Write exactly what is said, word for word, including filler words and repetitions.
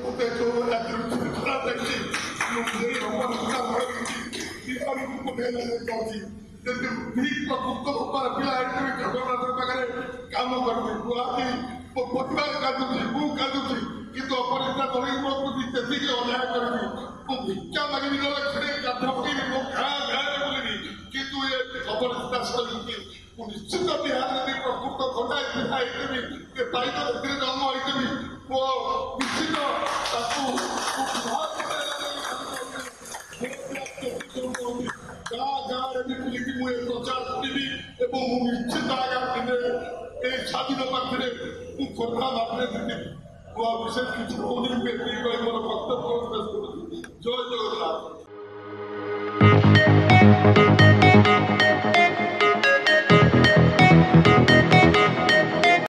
देखो खराब लगती मुझे अवस्था को भेजने जाऊँगी जैसे भीख का कुत्ता ऊपर पिला है तो झगड़ा पाखे काम करते गुआती प्रतिभा काटुची मु काटुची किंतु अपरिष्ठा धरी मो प्रति तेतिके अन्याय करबी मु भिक्षा मागिबी गले खेड़े काठ पकेबी मो घा घा बोलिबी किंतु ये अपरिष्ठा सहित मु निश्चित बिहार में प्रकृत घटाई पिठाई देबी के ताई तो धीरे जन्म होइतबी मो निश्चित ताकू गाँ गाँ रे बुलिकी मु प्रचार करिबी एवं मु निश्चित आगामी दिन ए स्वाधीन पाखे मु खोर्धा मात्रे देबी मु विशेष किसी कहूनी बेटी कही मोर वक्तव्य जय जगन्नाथ।